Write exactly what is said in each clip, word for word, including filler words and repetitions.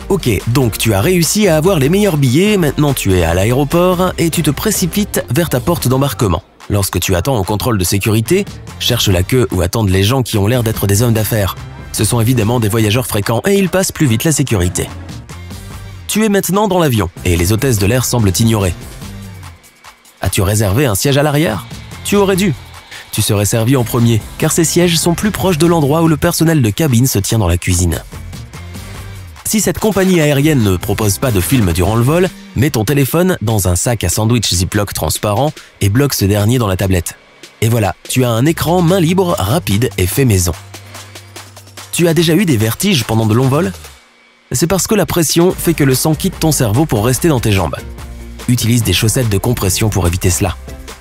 Ok, donc tu as réussi à avoir les meilleurs billets, maintenant tu es à l'aéroport et tu te précipites vers ta porte d'embarquement. Lorsque tu attends au contrôle de sécurité, cherche la queue où attendent les gens qui ont l'air d'être des hommes d'affaires. Ce sont évidemment des voyageurs fréquents et ils passent plus vite la sécurité. Tu es maintenant dans l'avion et les hôtesses de l'air semblent t'ignorer. As-tu réservé un siège à l'arrière? Tu aurais dû. Tu serais servi en premier, car ces sièges sont plus proches de l'endroit où le personnel de cabine se tient dans la cuisine. Si cette compagnie aérienne ne propose pas de film durant le vol, mets ton téléphone dans un sac à sandwich Ziploc transparent et bloque ce dernier dans la tablette. Et voilà, tu as un écran main libre, rapide et fait maison. Tu as déjà eu des vertiges pendant de longs vols? C'est parce que la pression fait que le sang quitte ton cerveau pour rester dans tes jambes. Utilise des chaussettes de compression pour éviter cela.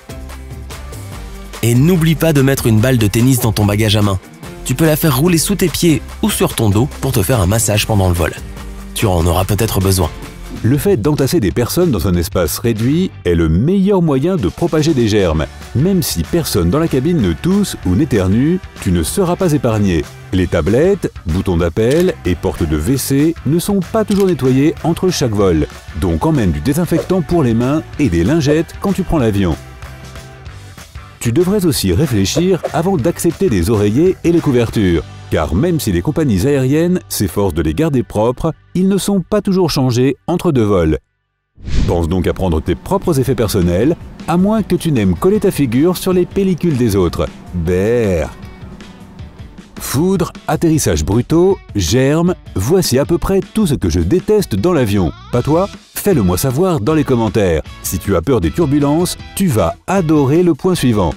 Et n'oublie pas de mettre une balle de tennis dans ton bagage à main. Tu peux la faire rouler sous tes pieds ou sur ton dos pour te faire un massage pendant le vol. Tu en auras peut-être besoin. Le fait d'entasser des personnes dans un espace réduit est le meilleur moyen de propager des germes. Même si personne dans la cabine ne tousse ou n'éternue, tu ne seras pas épargné. Les tablettes, boutons d'appel et portes de W C ne sont pas toujours nettoyés entre chaque vol. Donc emmène du désinfectant pour les mains et des lingettes quand tu prends l'avion. Tu devrais aussi réfléchir avant d'accepter des oreillers et les couvertures, car même si les compagnies aériennes s'efforcent de les garder propres, ils ne sont pas toujours changés entre deux vols. Pense donc à prendre tes propres effets personnels, à moins que tu n'aimes coller ta figure sur les pellicules des autres. Berr. Foudre, atterrissage brutaux, germes, voici à peu près tout ce que je déteste dans l'avion. Pas toi? Fais-le moi savoir dans les commentaires. Si tu as peur des turbulences, tu vas adorer le point suivant.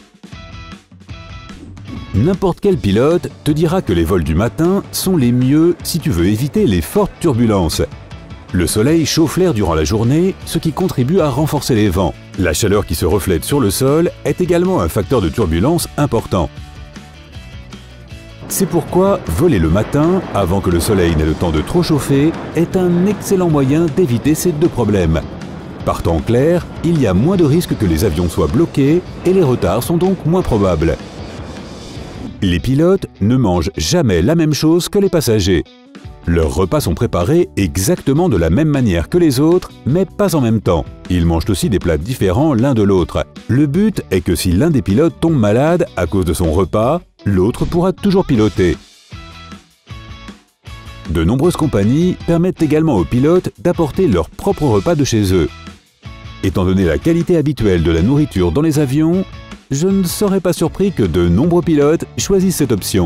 N'importe quel pilote te dira que les vols du matin sont les mieux si tu veux éviter les fortes turbulences. Le soleil chauffe l'air durant la journée, ce qui contribue à renforcer les vents. La chaleur qui se reflète sur le sol est également un facteur de turbulence important. C'est pourquoi voler le matin, avant que le soleil n'ait le temps de trop chauffer, est un excellent moyen d'éviter ces deux problèmes. Par temps clair, il y a moins de risques que les avions soient bloqués et les retards sont donc moins probables. Les pilotes ne mangent jamais la même chose que les passagers. Leurs repas sont préparés exactement de la même manière que les autres, mais pas en même temps. Ils mangent aussi des plats différents l'un de l'autre. Le but est que si l'un des pilotes tombe malade à cause de son repas, l'autre pourra toujours piloter. De nombreuses compagnies permettent également aux pilotes d'apporter leur propre repas de chez eux. Étant donné la qualité habituelle de la nourriture dans les avions, je ne serais pas surpris que de nombreux pilotes choisissent cette option.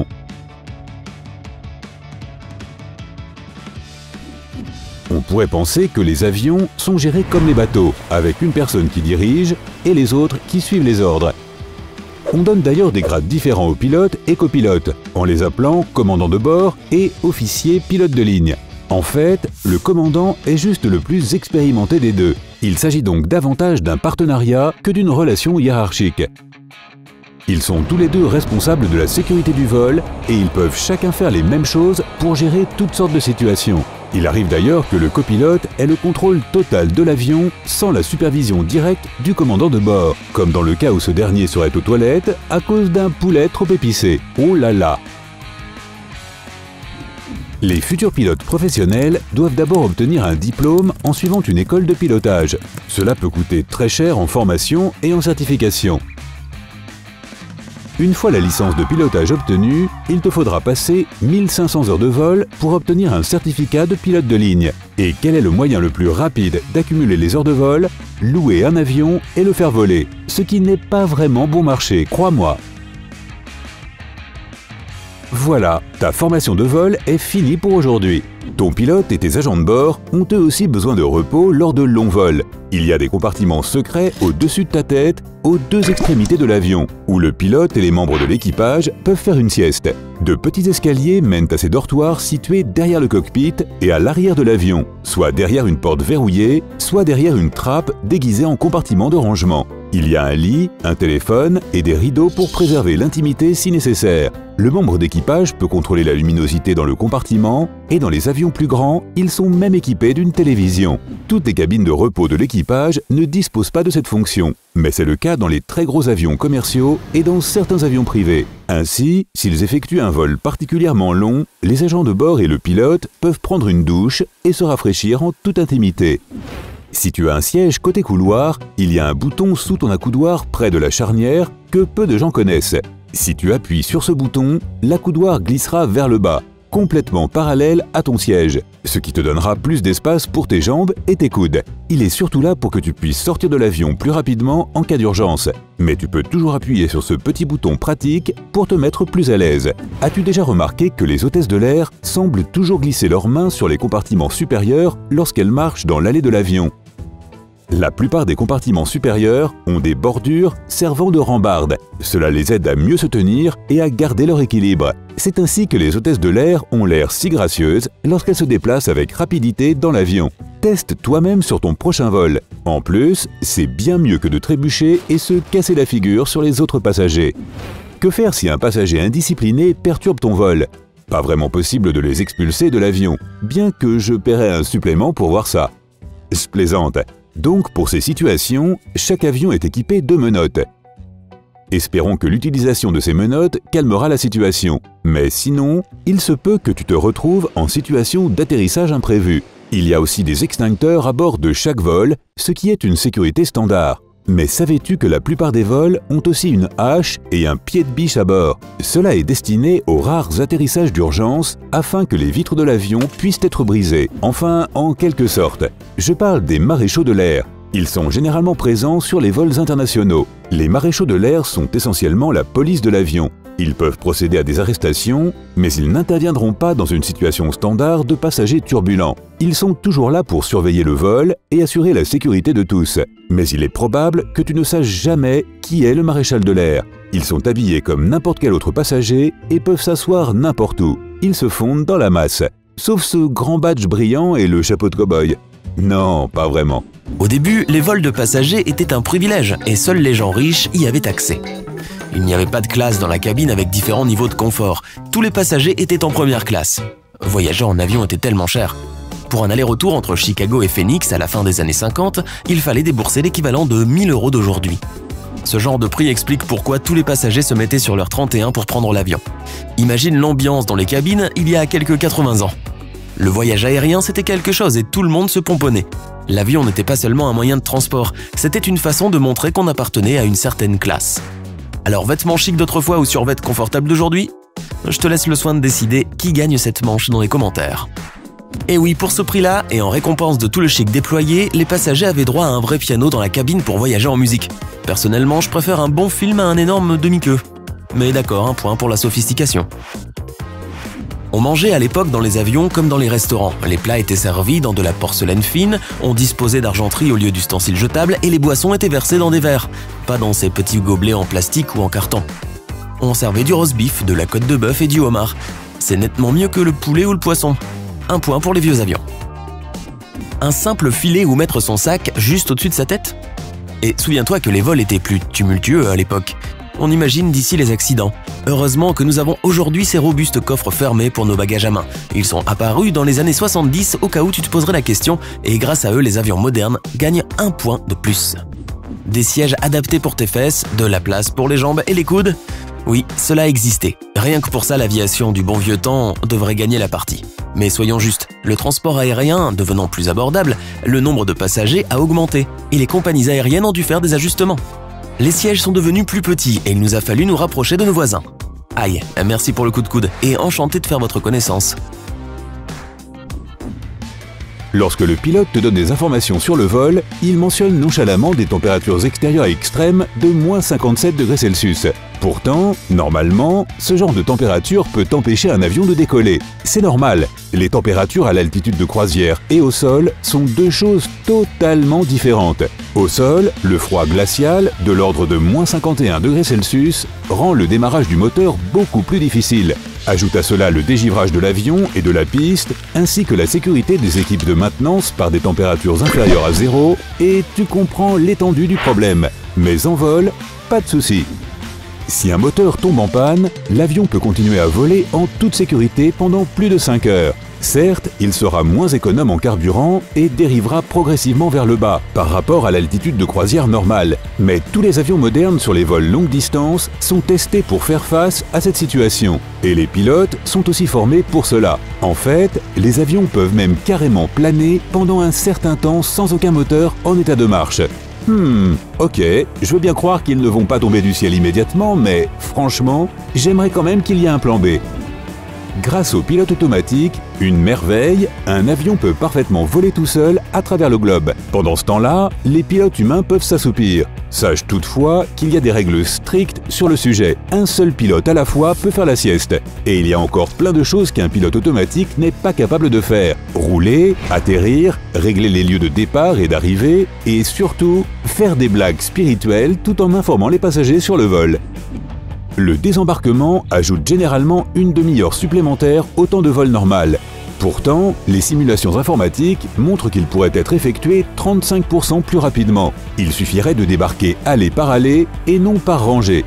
On pourrait penser que les avions sont gérés comme les bateaux, avec une personne qui dirige et les autres qui suivent les ordres. On donne d'ailleurs des grades différents aux pilotes et copilotes, en les appelant commandant de bord et officier pilote de ligne. En fait, le commandant est juste le plus expérimenté des deux. Il s'agit donc davantage d'un partenariat que d'une relation hiérarchique. Ils sont tous les deux responsables de la sécurité du vol et ils peuvent chacun faire les mêmes choses pour gérer toutes sortes de situations. Il arrive d'ailleurs que le copilote ait le contrôle total de l'avion sans la supervision directe du commandant de bord, comme dans le cas où ce dernier serait aux toilettes à cause d'un poulet trop épicé. Oh là là! Les futurs pilotes professionnels doivent d'abord obtenir un diplôme en suivant une école de pilotage. Cela peut coûter très cher en formation et en certification. Une fois la licence de pilotage obtenue, il te faudra passer mille cinq cents heures de vol pour obtenir un certificat de pilote de ligne. Et quel est le moyen le plus rapide d'accumuler les heures de vol? Louer un avion et le faire voler. Ce qui n'est pas vraiment bon marché, crois-moi. Voilà, ta formation de vol est finie pour aujourd'hui. Ton pilote et tes agents de bord ont eux aussi besoin de repos lors de longs vols. Il y a des compartiments secrets au-dessus de ta tête, aux deux extrémités de l'avion, où le pilote et les membres de l'équipage peuvent faire une sieste. De petits escaliers mènent à ces dortoirs situés derrière le cockpit et à l'arrière de l'avion, soit derrière une porte verrouillée, soit derrière une trappe déguisée en compartiment de rangement. Il y a un lit, un téléphone et des rideaux pour préserver l'intimité si nécessaire. Le membre d'équipage peut contrôler la luminosité dans le compartiment et dans les avions avions plus grands, ils sont même équipés d'une télévision. Toutes les cabines de repos de l'équipage ne disposent pas de cette fonction, mais c'est le cas dans les très gros avions commerciaux et dans certains avions privés. Ainsi, s'ils effectuent un vol particulièrement long, les agents de bord et le pilote peuvent prendre une douche et se rafraîchir en toute intimité. Si tu as un siège côté couloir, il y a un bouton sous ton accoudoir près de la charnière que peu de gens connaissent. Si tu appuies sur ce bouton, l'accoudoir glissera vers le bas, complètement parallèle à ton siège, ce qui te donnera plus d'espace pour tes jambes et tes coudes. Il est surtout là pour que tu puisses sortir de l'avion plus rapidement en cas d'urgence. Mais tu peux toujours appuyer sur ce petit bouton pratique pour te mettre plus à l'aise. As-tu déjà remarqué que les hôtesses de l'air semblent toujours glisser leurs mains sur les compartiments supérieurs lorsqu'elles marchent dans l'allée de l'avion ? La plupart des compartiments supérieurs ont des bordures servant de rambarde. Cela les aide à mieux se tenir et à garder leur équilibre. C'est ainsi que les hôtesses de l'air ont l'air si gracieuses lorsqu'elles se déplacent avec rapidité dans l'avion. Teste toi-même sur ton prochain vol. En plus, c'est bien mieux que de trébucher et se casser la figure sur les autres passagers. Que faire si un passager indiscipliné perturbe ton vol ? Pas vraiment possible de les expulser de l'avion, bien que je paierais un supplément pour voir ça. Je plaisante. Donc, pour ces situations, chaque avion est équipé de menottes. Espérons que l'utilisation de ces menottes calmera la situation. Mais sinon, il se peut que tu te retrouves en situation d'atterrissage imprévu. Il y a aussi des extincteurs à bord de chaque vol, ce qui est une sécurité standard. Mais savais-tu que la plupart des vols ont aussi une hache et un pied de biche à bord? Cela est destiné aux rares atterrissages d'urgence afin que les vitres de l'avion puissent être brisées. Enfin, en quelque sorte. Je parle des maréchaux de l'air. Ils sont généralement présents sur les vols internationaux. Les maréchaux de l'air sont essentiellement la police de l'avion. Ils peuvent procéder à des arrestations, mais ils n'interviendront pas dans une situation standard de passagers turbulents. Ils sont toujours là pour surveiller le vol et assurer la sécurité de tous. Mais il est probable que tu ne saches jamais qui est le maréchal de l'air. Ils sont habillés comme n'importe quel autre passager et peuvent s'asseoir n'importe où. Ils se fondent dans la masse. Sauf ce grand badge brillant et le chapeau de cow-boy. Non, pas vraiment. Au début, les vols de passagers étaient un privilège et seuls les gens riches y avaient accès. Il n'y avait pas de classe dans la cabine avec différents niveaux de confort. Tous les passagers étaient en première classe. Voyager en avion était tellement cher. Pour un aller-retour entre Chicago et Phoenix à la fin des années cinquante, il fallait débourser l'équivalent de mille euros d'aujourd'hui. Ce genre de prix explique pourquoi tous les passagers se mettaient sur leur trente et un pour prendre l'avion. Imagine l'ambiance dans les cabines il y a quelques quatre-vingts ans. Le voyage aérien, c'était quelque chose et tout le monde se pomponnait. L'avion n'était pas seulement un moyen de transport, c'était une façon de montrer qu'on appartenait à une certaine classe. Alors vêtements chic d'autrefois ou survêtements confortables d'aujourd'hui? Je te laisse le soin de décider qui gagne cette manche dans les commentaires. Et oui, pour ce prix-là, et en récompense de tout le chic déployé, les passagers avaient droit à un vrai piano dans la cabine pour voyager en musique. Personnellement, je préfère un bon film à un énorme demi-queue. Mais d'accord, un point pour la sophistication. On mangeait à l'époque dans les avions comme dans les restaurants. Les plats étaient servis dans de la porcelaine fine, on disposait d'argenterie au lieu d'ustensiles jetables et les boissons étaient versées dans des verres, pas dans ces petits gobelets en plastique ou en carton. On servait du roast beef, de la côte de bœuf et du homard. C'est nettement mieux que le poulet ou le poisson. Un point pour les vieux avions. Un simple filet où mettre son sac juste au-dessus de sa tête? Et souviens-toi que les vols étaient plus tumultueux à l'époque. On imagine d'ici les accidents. Heureusement que nous avons aujourd'hui ces robustes coffres fermés pour nos bagages à main. Ils sont apparus dans les années soixante-dix au cas où tu te poserais la question et grâce à eux, les avions modernes gagnent un point de plus. Des sièges adaptés pour tes fesses, de la place pour les jambes et les coudes? Oui, cela existait. Rien que pour ça, l'aviation du bon vieux temps devrait gagner la partie. Mais soyons justes, le transport aérien devenant plus abordable, le nombre de passagers a augmenté et les compagnies aériennes ont dû faire des ajustements. Les sièges sont devenus plus petits et il nous a fallu nous rapprocher de nos voisins. Aïe, merci pour le coup de coude et enchanté de faire votre connaissance. Lorsque le pilote te donne des informations sur le vol, il mentionne nonchalamment des températures extérieures extrêmes de moins cinquante-sept degrés Celsius. Pourtant, normalement, ce genre de température peut empêcher un avion de décoller. C'est normal, les températures à l'altitude de croisière et au sol sont deux choses totalement différentes. Au sol, le froid glacial, de l'ordre de moins cinquante et un degrés Celsius, rend le démarrage du moteur beaucoup plus difficile. Ajoute à cela le dégivrage de l'avion et de la piste, ainsi que la sécurité des équipes de maintenance par des températures inférieures à zéro, et tu comprends l'étendue du problème. Mais en vol, pas de souci. Si un moteur tombe en panne, l'avion peut continuer à voler en toute sécurité pendant plus de cinq heures. Certes, il sera moins économe en carburant et dérivera progressivement vers le bas par rapport à l'altitude de croisière normale. Mais tous les avions modernes sur les vols longue distance sont testés pour faire face à cette situation. Et les pilotes sont aussi formés pour cela. En fait, les avions peuvent même carrément planer pendant un certain temps sans aucun moteur en état de marche. Hmm, ok, je veux bien croire qu'ils ne vont pas tomber du ciel immédiatement, mais franchement, j'aimerais quand même qu'il y ait un plan B. Grâce au pilote automatique, une merveille, un avion peut parfaitement voler tout seul à travers le globe. Pendant ce temps-là, les pilotes humains peuvent s'assoupir. Sache toutefois qu'il y a des règles strictes sur le sujet. Un seul pilote à la fois peut faire la sieste. Et il y a encore plein de choses qu'un pilote automatique n'est pas capable de faire. Rouler, atterrir, régler les lieux de départ et d'arrivée, et surtout, faire des blagues spirituelles tout en informant les passagers sur le vol. Le désembarquement ajoute généralement une demi-heure supplémentaire au temps de vol normal. Pourtant, les simulations informatiques montrent qu'il pourrait être effectué trente-cinq pour cent plus rapidement. Il suffirait de débarquer allée par allée et non par rangée.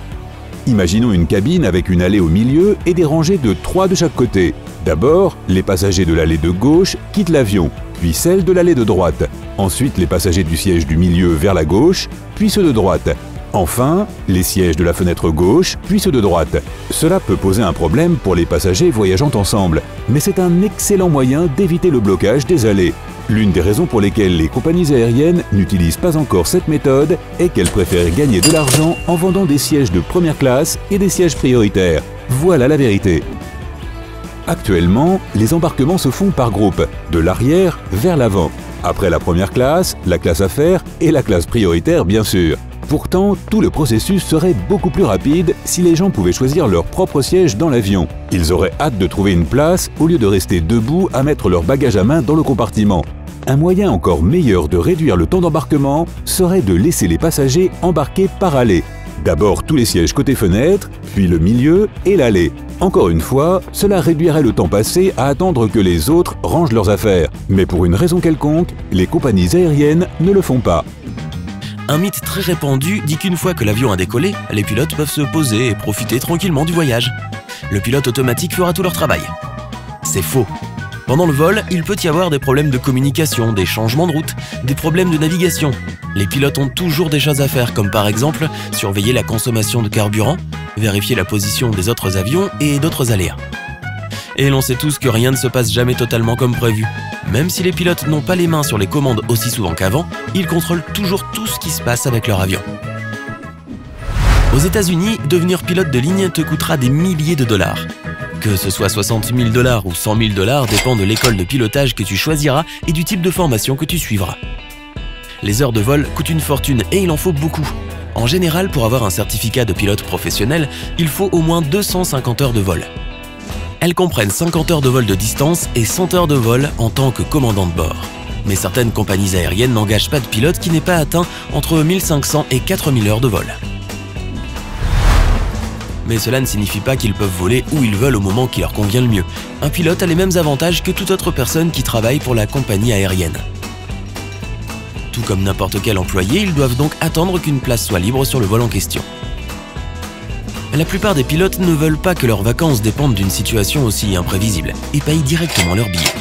Imaginons une cabine avec une allée au milieu et des rangées de trois de chaque côté. D'abord, les passagers de l'allée de gauche quittent l'avion, puis celle de l'allée de droite. Ensuite, les passagers du siège du milieu vers la gauche, puis ceux de droite. Enfin, les sièges de la fenêtre gauche, puis ceux de droite. Cela peut poser un problème pour les passagers voyageant ensemble, mais c'est un excellent moyen d'éviter le blocage des allées. L'une des raisons pour lesquelles les compagnies aériennes n'utilisent pas encore cette méthode est qu'elles préfèrent gagner de l'argent en vendant des sièges de première classe et des sièges prioritaires. Voilà la vérité. Actuellement, les embarquements se font par groupe, de l'arrière vers l'avant. Après la première classe, la classe affaires et la classe prioritaire bien sûr. Pourtant, tout le processus serait beaucoup plus rapide si les gens pouvaient choisir leur propre siège dans l'avion. Ils auraient hâte de trouver une place au lieu de rester debout à mettre leur bagage à main dans le compartiment. Un moyen encore meilleur de réduire le temps d'embarquement serait de laisser les passagers embarquer par allée. D'abord tous les sièges côté fenêtre, puis le milieu et l'allée. Encore une fois, cela réduirait le temps passé à attendre que les autres rangent leurs affaires. Mais pour une raison quelconque, les compagnies aériennes ne le font pas. Un mythe très répandu dit qu'une fois que l'avion a décollé, les pilotes peuvent se poser et profiter tranquillement du voyage. Le pilote automatique fera tout leur travail. C'est faux. Pendant le vol, il peut y avoir des problèmes de communication, des changements de route, des problèmes de navigation. Les pilotes ont toujours des choses à faire, comme par exemple surveiller la consommation de carburant, vérifier la position des autres avions et d'autres aléas. Et l'on sait tous que rien ne se passe jamais totalement comme prévu. Même si les pilotes n'ont pas les mains sur les commandes aussi souvent qu'avant, ils contrôlent toujours tout ce qui se passe avec leur avion. Aux États-Unis, devenir pilote de ligne te coûtera des milliers de dollars. Que ce soit soixante mille dollars ou cent mille dollars dépend de l'école de pilotage que tu choisiras et du type de formation que tu suivras. Les heures de vol coûtent une fortune et il en faut beaucoup. En général, pour avoir un certificat de pilote professionnel, il faut au moins deux cent cinquante heures de vol. Elles comprennent cinquante heures de vol de distance et cent heures de vol en tant que commandant de bord. Mais certaines compagnies aériennes n'engagent pas de pilote qui n'ait pas atteint entre mille cinq cents et quatre mille heures de vol. Mais cela ne signifie pas qu'ils peuvent voler où ils veulent au moment qui leur convient le mieux. Un pilote a les mêmes avantages que toute autre personne qui travaille pour la compagnie aérienne. Tout comme n'importe quel employé, ils doivent donc attendre qu'une place soit libre sur le vol en question. La plupart des pilotes ne veulent pas que leurs vacances dépendent d'une situation aussi imprévisible et payent directement leurs billets.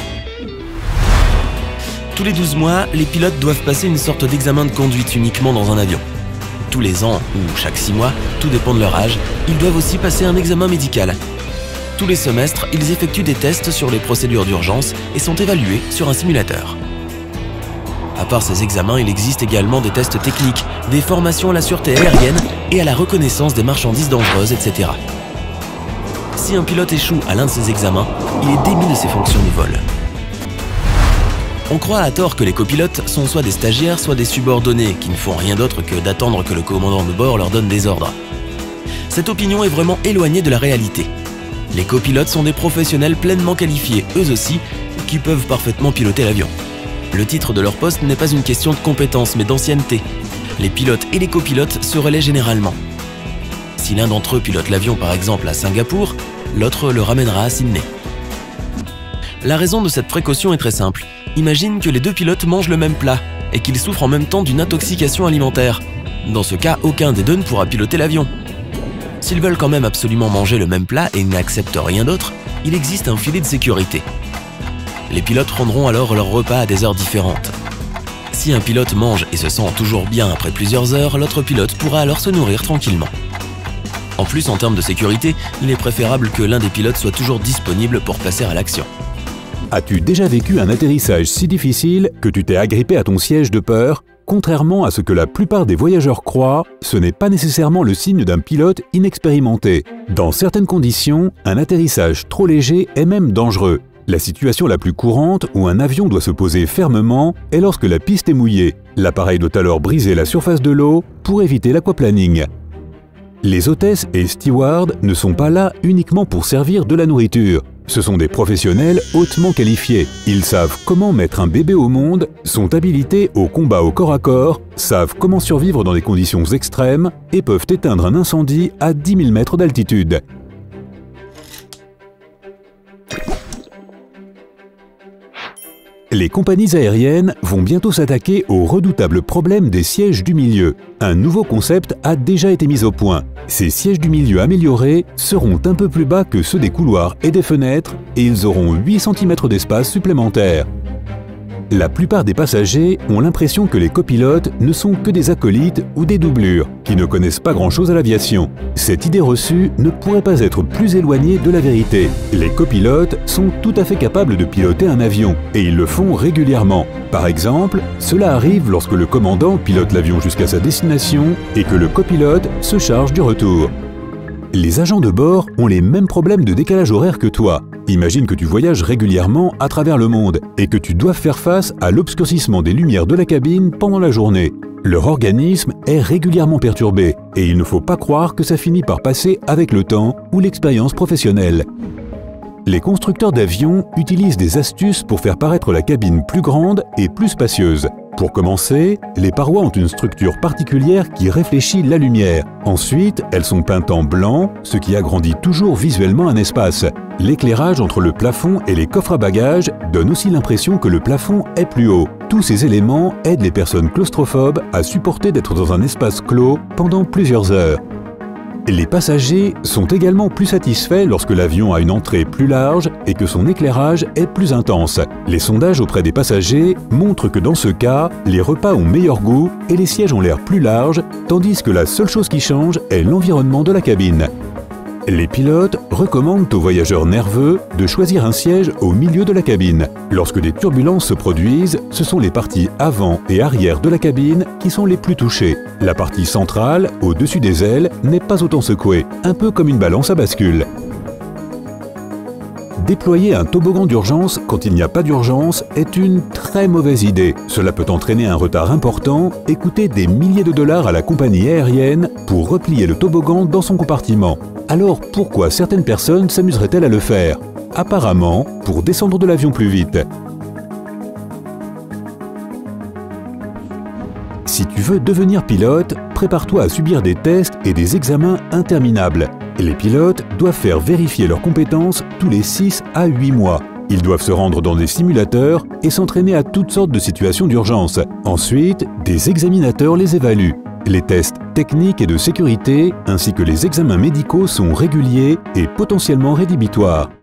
Tous les douze mois, les pilotes doivent passer une sorte d'examen de conduite uniquement dans un avion. Tous les ans ou chaque six mois, tout dépend de leur âge, ils doivent aussi passer un examen médical. Tous les semestres, ils effectuent des tests sur les procédures d'urgence et sont évalués sur un simulateur. À part ces examens, il existe également des tests techniques, des formations à la sûreté aérienne et à la reconnaissance des marchandises dangereuses, et cetera. Si un pilote échoue à l'un de ces examens, il est démis de ses fonctions de vol. On croit à tort que les copilotes sont soit des stagiaires, soit des subordonnés qui ne font rien d'autre que d'attendre que le commandant de bord leur donne des ordres. Cette opinion est vraiment éloignée de la réalité. Les copilotes sont des professionnels pleinement qualifiés, eux aussi, qui peuvent parfaitement piloter l'avion. Le titre de leur poste n'est pas une question de compétence, mais d'ancienneté. Les pilotes et les copilotes se relaient généralement. Si l'un d'entre eux pilote l'avion par exemple à Singapour, l'autre le ramènera à Sydney. La raison de cette précaution est très simple. Imagine que les deux pilotes mangent le même plat et qu'ils souffrent en même temps d'une intoxication alimentaire. Dans ce cas, aucun des deux ne pourra piloter l'avion. S'ils veulent quand même absolument manger le même plat et n'acceptent rien d'autre, il existe un filet de sécurité. Les pilotes prendront alors leur repas à des heures différentes. Si un pilote mange et se sent toujours bien après plusieurs heures, l'autre pilote pourra alors se nourrir tranquillement. En plus, en termes de sécurité, il est préférable que l'un des pilotes soit toujours disponible pour passer à l'action. As-tu déjà vécu un atterrissage si difficile que tu t'es agrippé à ton siège de peur? Contrairement à ce que la plupart des voyageurs croient, ce n'est pas nécessairement le signe d'un pilote inexpérimenté. Dans certaines conditions, un atterrissage trop léger est même dangereux. La situation la plus courante où un avion doit se poser fermement est lorsque la piste est mouillée. L'appareil doit alors briser la surface de l'eau pour éviter l'aquaplaning. Les hôtesses et stewards ne sont pas là uniquement pour servir de la nourriture. Ce sont des professionnels hautement qualifiés. Ils savent comment mettre un bébé au monde, sont habilités au combat au corps à corps, savent comment survivre dans des conditions extrêmes et peuvent éteindre un incendie à dix mille mètres d'altitude. Les compagnies aériennes vont bientôt s'attaquer au redoutable problème des sièges du milieu. Un nouveau concept a déjà été mis au point. Ces sièges du milieu améliorés seront un peu plus bas que ceux des couloirs et des fenêtres et ils auront huit centimètres d'espace supplémentaire. La plupart des passagers ont l'impression que les copilotes ne sont que des acolytes ou des doublures, qui ne connaissent pas grand-chose à l'aviation. Cette idée reçue ne pourrait pas être plus éloignée de la vérité. Les copilotes sont tout à fait capables de piloter un avion, et ils le font régulièrement. Par exemple, cela arrive lorsque le commandant pilote l'avion jusqu'à sa destination et que le copilote se charge du retour. Les agents de bord ont les mêmes problèmes de décalage horaire que toi. Imagine que tu voyages régulièrement à travers le monde et que tu dois faire face à l'obscurcissement des lumières de la cabine pendant la journée. Leur organisme est régulièrement perturbé et il ne faut pas croire que ça finit par passer avec le temps ou l'expérience professionnelle. Les constructeurs d'avions utilisent des astuces pour faire paraître la cabine plus grande et plus spacieuse. Pour commencer, les parois ont une structure particulière qui réfléchit la lumière. Ensuite, elles sont peintes en blanc, ce qui agrandit toujours visuellement un espace. L'éclairage entre le plafond et les coffres à bagages donne aussi l'impression que le plafond est plus haut. Tous ces éléments aident les personnes claustrophobes à supporter d'être dans un espace clos pendant plusieurs heures. Les passagers sont également plus satisfaits lorsque l'avion a une entrée plus large et que son éclairage est plus intense. Les sondages auprès des passagers montrent que dans ce cas, les repas ont meilleur goût et les sièges ont l'air plus larges, tandis que la seule chose qui change est l'environnement de la cabine. Les pilotes recommandent aux voyageurs nerveux de choisir un siège au milieu de la cabine. Lorsque des turbulences se produisent, ce sont les parties avant et arrière de la cabine qui sont les plus touchées. La partie centrale, au-dessus des ailes, n'est pas autant secouée, un peu comme une balance à bascule. Déployer un toboggan d'urgence quand il n'y a pas d'urgence est une très mauvaise idée. Cela peut entraîner un retard important et coûter des milliers de dollars à la compagnie aérienne pour replier le toboggan dans son compartiment. Alors pourquoi certaines personnes s'amuseraient-elles à le faire? Apparemment, pour descendre de l'avion plus vite. Si tu veux devenir pilote, prépare-toi à subir des tests et des examens interminables. Les pilotes doivent faire vérifier leurs compétences tous les six à huit mois. Ils doivent se rendre dans des simulateurs et s'entraîner à toutes sortes de situations d'urgence. Ensuite, des examinateurs les évaluent. Les tests techniques et de sécurité, ainsi que les examens médicaux sont réguliers et potentiellement rédhibitoires.